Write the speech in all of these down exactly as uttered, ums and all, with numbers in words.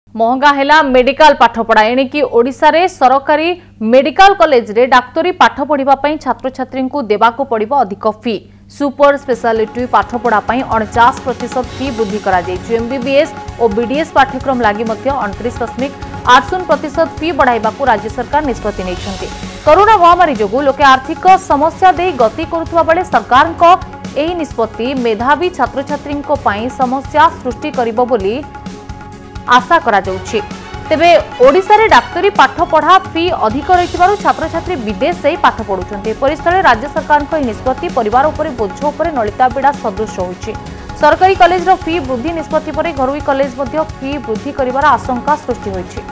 महंगा हैला मेडिकल पाठपढ़ा एणिकी ओडिशा रे सरकारी मेडिकल कॉलेज रे डाक्तरी पाठ पढ़िबा पई छात्र छात्री को देबाको पड़िबो अधिक फी। सुपर स्पेशलिटी पाठपढ़ा पई उनचास प्रतिशत फी वृद्धि करा जायछि। एमबीबीएस और बीडीएस पाठ्यक्रम लागि मध्य उनतीस दशमिक आठ शून्य प्रतिशत फी बढ़ाइबाकू राज्य सरकार निष्पत्ति नेछन्ति। कोरोना महामारी जोगु लोके आर्थिक समस्या दे गति करुथबा बेले सरकारको एही निष्पत्ति मेधावी छात्र छात्री को पई समस्या सृष्टि करिबो बोली आशा करा जाउछि। तेबे ओडिशा रे डाक्तरी पाठ पढ़ा फी अधिक रहितबारु छात्र छात्री विदेश से पाठ पढुछन्ते। परिस्थले राज्य सरकार को निष्पत्ति परिवार उपरे बोझ उपरे नलिता पीड़ा सदृश होइछि। सरकारी कॉलेज रो फी वृद्धि निष्पत्ति परे घरोई कॉलेज मध्य फी वृद्धि करिवार आशंका सृष्टि होइछि।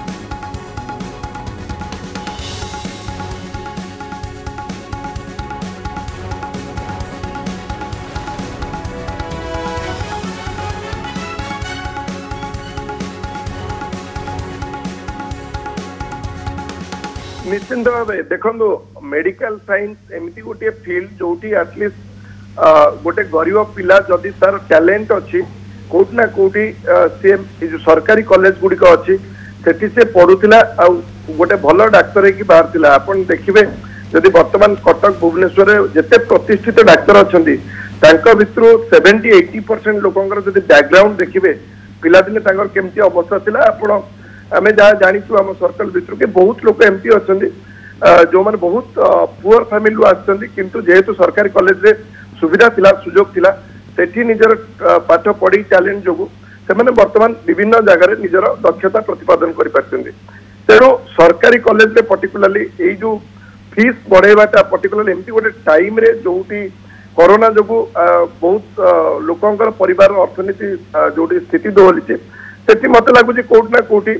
निश्चिंत भाव देखो मेडिकल साइंस एमती गोटे फील्ड जो एटलिस्ट गोटे गरीब पिला जदि तार टैलेंट अच्छी कोट ना कोटी सी जो सरकारी कॉलेज गुड़िक अच्छी सेठी से पढ़ुला गोटे भल डाक्तर की बाहर थिला। आपण देखिबे जदि वर्तमान कटक भुवनेश्वर जिते प्रतिष्ठित डाक्तर अच्छी भितर सेवेन्टी एटी परसेंट लोकंर जदि बैकग्राउंड देखिबे पिलादिने तांकर केमती अवस्था थिला। आपण आमे जहाँ जानिचु आम सर्कल भितर के बहुत लोग एमती अच्छा जो मैंने बहुत पुअर फैमिली आसछन्ति किंतु जेहेतु सरकारी कॉलेज रे सुविधा थिला सुजोग थिला सेठी निजर पाठ पढ़ी टैलेंट जोगु से माने वर्तमान विभिन्न जगह निजर दक्षता प्रतिपादन करि पारछन्ति। तेणु सरकारी कॉलेज रे पर्टिकुलरली एई जो फीस बढ़ाइबाटा पर्टिकुलरली एमती गोटे टाइम रे जोटी कोरोना जोगु बहुत लोकंकर परिवार अर्थनीति जोटी स्थिति दोहलीचे सेठी मते लागुची कोट ना कोटी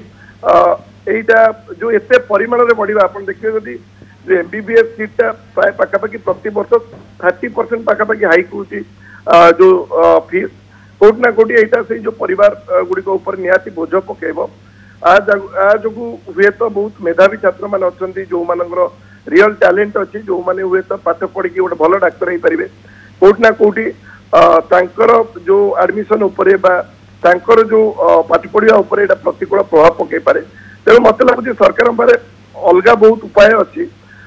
एटा जो एते परिमाण रे बढ़िबा आपण देखिबे जदि जो एमबीबीएस सीटा प्राय पाखापाखि प्रति वर्ष थर्टी परसेंट पाखापाखि हाइक होची जो फीस कोट ना कोटी एटा से जो परिवार गुडी को ऊपर नियाती बोझ पकेबो। आज आज जो हुए तो बहुत मेधावी छात्र मान अछंती जो मानकर रियल टैलेंट अछि जो माने हुए तो पाठ पढ़ी कि गोटे भल डाक्टर हे परिबे कोट ना कोटी तांकर जो एडमिशन उपरे बा तांकर जो पाठ पढ़िया उपरे एटा प्रतिकूल प्रभाव पकई पारे। तेणु मत लगुच सरकार पारे अलग बहुत उपाय अच्छी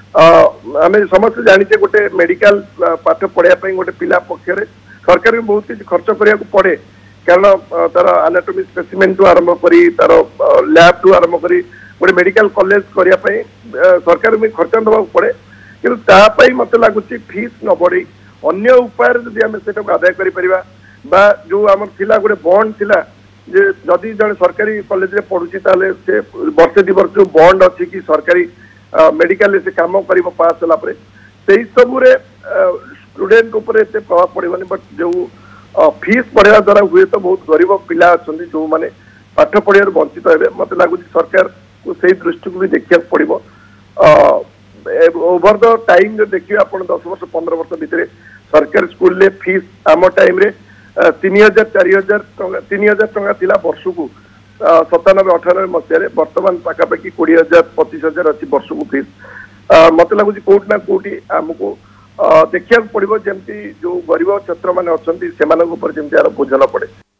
आम समस्त जानीचे गोटे मेडिकल पाठ पढ़ाई गोटे पिला पक्षर सरकार भी बहुत किसी खर्च करिया पड़े कारण तार एनाटॉमी स्पेसिमेन टू आरंभ करी तार लैब टू आरंभ करी गोटे मेडिकल कॉलेज करने सरकार भी खर्च दवा पड़े कि तापाई मत लगुच फीस न बढ़े अन्य उपाय जदि आम से आदाय कर बा जो आम थिला गोटे बॉन्ड थिला जे जदि जन सरकारी कॉलेज रे पढ़ुची ताले से वर्षे दि वर्ष जो बॉन्ड अच्छी कि सरकारी मेडिकल से काम कर पास होला परे सेही सब रे स्टूडेंट ऊपर एते प्रभाव पड़िबनी। बट जो फीस बढ़ावा द्वारा हुए तो बहुत गरीब पिला अच्छी जो माने पाठ पढ़िया वंचित हेबे मते लागुची सरकार को सही दृष्टि को भी देखिया पड़िबो। ओवर द टाइम जो देखिए आपण दस वर्ष पंद्रह वर्ष भितर सरकारी स्कूल ले फीस आम टाइम रे तीन हजार चार हजार तीन हजार टका थिला वर्ष को सतानबे अठानबे मसीह बर्तमान पाखापाखि कोड़े हजार पचीस हजार अच्छी वर्ष को फीस मत लगुच कोट ना कोटी आमको देखा पड़ो जमी जो गरीब छात्र मैंने अच्छा से बोझ न पड़े।